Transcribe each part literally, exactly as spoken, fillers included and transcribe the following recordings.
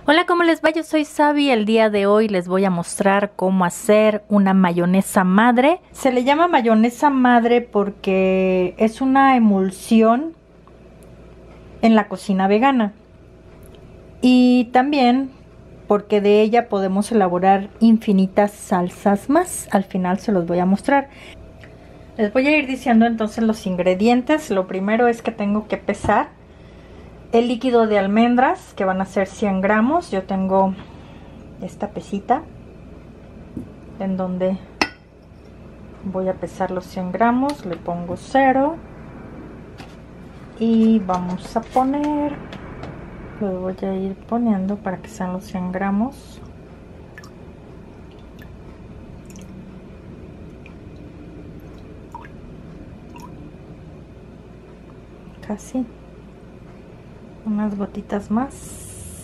Hola, ¿cómo les va? Yo soy Sabi. El día de hoy les voy a mostrar cómo hacer una mayonesa madre. Se le llama mayonesa madre porque es una emulsión en la cocina vegana. Y también porque de ella podemos elaborar infinitas salsas más. Al final se los voy a mostrar. Les voy a ir diciendo entonces los ingredientes. Lo primero es que tengo que pesar el líquido de almendras, que van a ser cien gramos. Yo tengo esta pesita en donde voy a pesar los cien gramos, le pongo cero y vamos a poner, lo voy a ir poniendo para que sean los cien gramos. Casi unas gotitas más.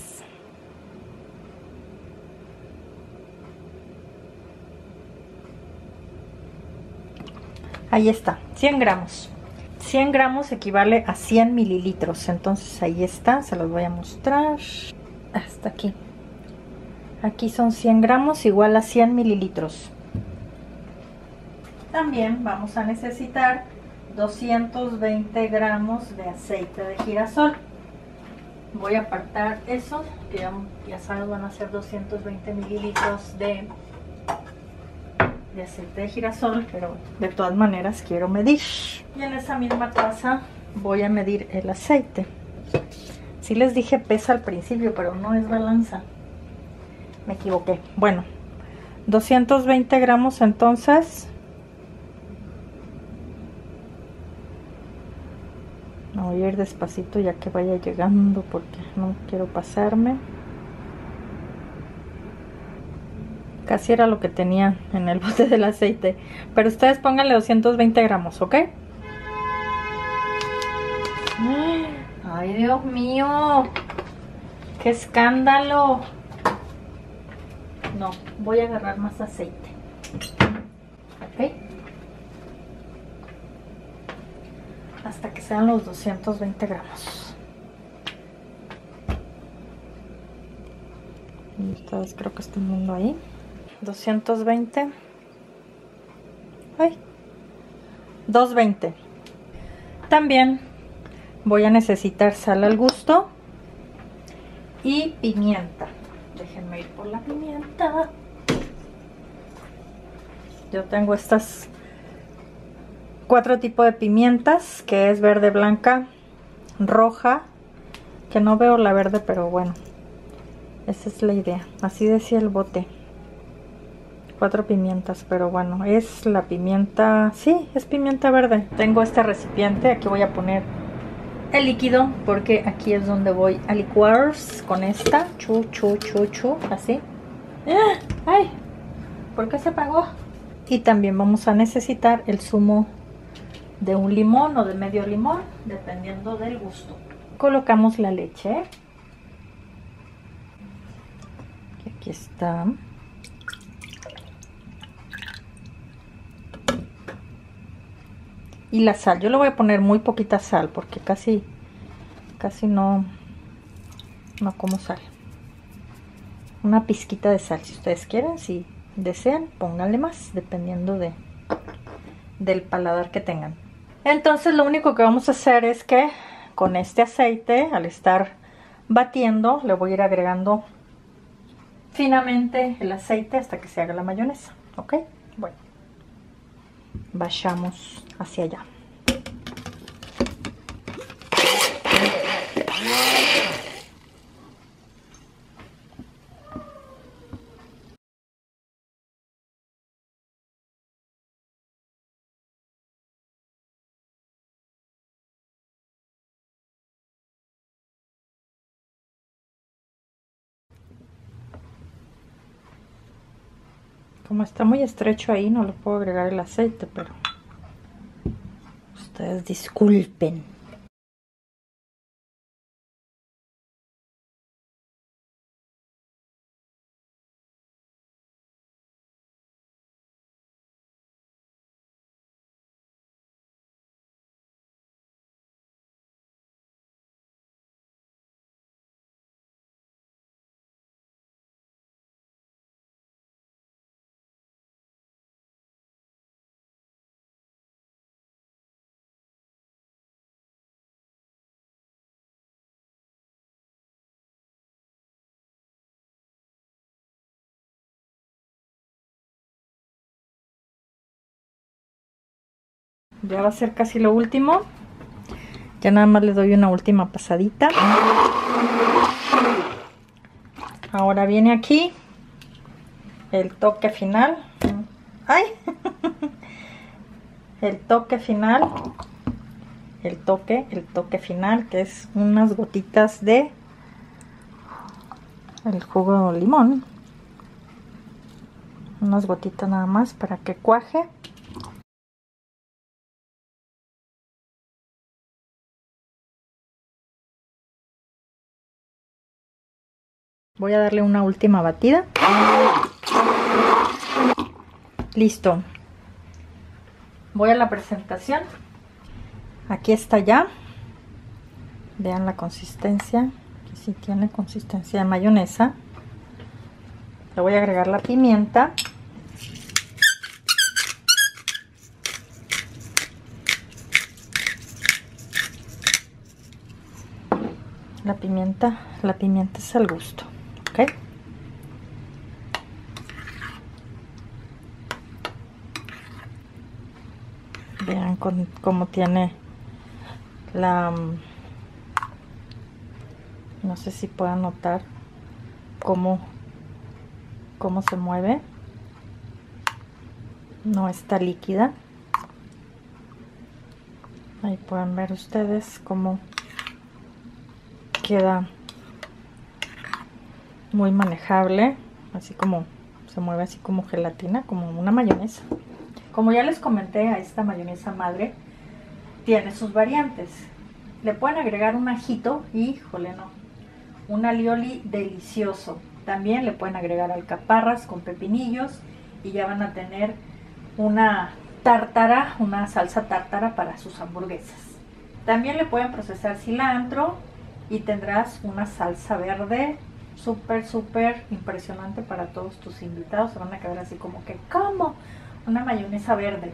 Ahí está, cien gramos. cien gramos equivale a cien mililitros. Entonces ahí está, se los voy a mostrar. Hasta aquí. Aquí son cien gramos igual a cien mililitros. También vamos a necesitar doscientos veinte gramos de aceite de girasol. Voy a apartar eso, que ya, ya saben, van a ser doscientos veinte mililitros de de aceite de girasol, pero de todas maneras quiero medir. Y en esa misma taza voy a medir el aceite. Sí les dije pesa al principio, pero no es balanza. Me equivoqué. Bueno, doscientos veinte gramos entonces. Me voy a ir despacito ya que vaya llegando porque no quiero pasarme. Casi era lo que tenía en el bote del aceite. Pero ustedes pónganle doscientos veinte gramos, ¿ok? ¡Ay, Dios mío! ¡Qué escándalo! No, voy a agarrar más aceite. ¿Ok? Hasta que sean los doscientos veinte gramos. Y ustedes creo que están viendo ahí. doscientos veinte. Ay. doscientos veinte. También voy a necesitar sal al gusto y pimienta. Déjenme ir por la pimienta. Yo tengo estas cuatro tipos de pimientas, que es verde, blanca, roja, que no veo la verde, pero bueno, esa es la idea. Así decía el bote. Cuatro pimientas, pero bueno, es la pimienta, sí, es pimienta verde. Tengo este recipiente, aquí voy a poner el líquido, porque aquí es donde voy a licuar con esta. Chu, chu, chu, chu, así. ¡Ay! ¿Por qué se apagó? Y también vamos a necesitar el zumo de un limón o de medio limón, dependiendo del gusto. Colocamos la leche. Aquí está. Y la sal, yo le voy a poner muy poquita sal porque casi casi no no como sal. Una pizquita de sal si ustedes quieren, si desean pónganle más, dependiendo de del paladar que tengan. Entonces lo único que vamos a hacer es que con este aceite, al estar batiendo, le voy a ir agregando finamente el aceite hasta que se haga la mayonesa. ¿Ok? Bueno, vayamos hacia allá. Como está muy estrecho ahí, no le puedo agregar el aceite, pero ustedes disculpen. Ya va a ser casi lo último. Ya nada más le doy una última pasadita. Ahora viene aquí el toque final. ¡Ay! El toque final. El toque, el toque final, que es unas gotitas de el jugo de limón. Unas gotitas nada más para que cuaje. Voy a darle una última batida. Listo. Voy a la presentación. Aquí está ya. Vean la consistencia. Aquí sí tiene consistencia de mayonesa. Le voy a agregar la pimienta. La pimienta, la pimienta es al gusto. ¿Ok? Vean con, cómo tiene la... No sé si puedan notar cómo, cómo se mueve. No está líquida. Ahí pueden ver ustedes cómo queda muy manejable, así como se mueve así como gelatina, como una mayonesa. Como ya les comenté, a esta mayonesa madre tiene sus variantes. Le pueden agregar un ajito, híjole no, un alioli delicioso. También le pueden agregar alcaparras con pepinillos y ya van a tener una tártara, una salsa tártara para sus hamburguesas. También le pueden procesar cilantro y tendrás una salsa verde súper, súper impresionante para todos tus invitados. Se van a quedar así como que, ¿cómo? Una mayonesa verde.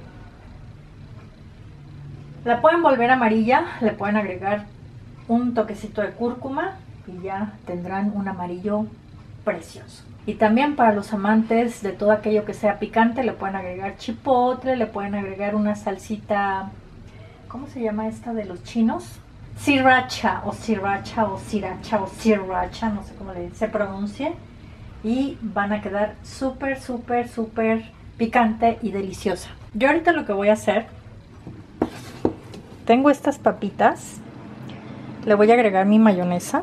La pueden volver amarilla, le pueden agregar un toquecito de cúrcuma y ya tendrán un amarillo precioso. Y también para los amantes de todo aquello que sea picante, le pueden agregar chipotle, le pueden agregar una salsita, ¿cómo se llama esta de los chinos? Sriracha o sriracha o sriracha o sriracha, no sé cómo le, se pronuncie. Y van a quedar súper, súper, súper picante y deliciosa. Yo ahorita lo que voy a hacer, tengo estas papitas, le voy a agregar mi mayonesa.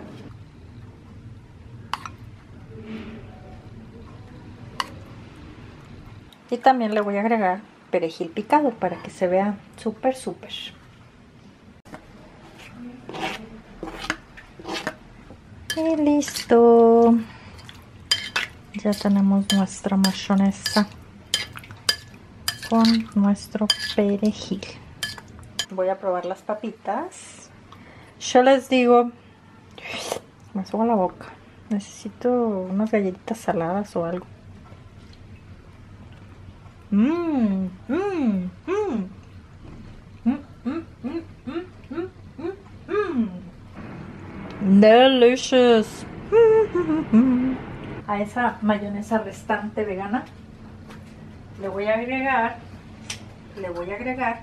Y también le voy a agregar perejil picado para que se vea súper, súper. Y listo. Ya tenemos nuestra mayonesa con nuestro perejil. Voy a probar las papitas. Yo les digo, me subo la boca. Necesito unas galletitas saladas o algo. Mmm, mmm, mmm. Mmm, mmm, mmm, mmm, mmm, mmm. Delicious. A esa mayonesa restante vegana le voy a agregar, le voy a agregar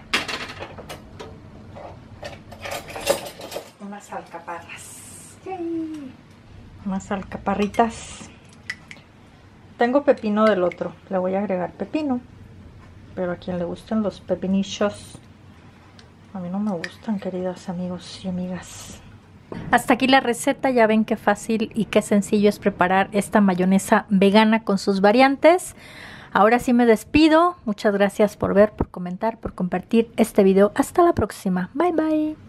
unas alcaparras. ¡Yay! Unas alcaparritas. Tengo pepino del otro, le voy a agregar pepino, pero a quien le gusten los pepinillos, a mí no me gustan, queridos amigos y amigas. Hasta aquí la receta. Ya ven qué fácil y qué sencillo es preparar esta mayonesa vegana con sus variantes. Ahora sí me despido. Muchas gracias por ver, por comentar, por compartir este video. Hasta la próxima. Bye bye.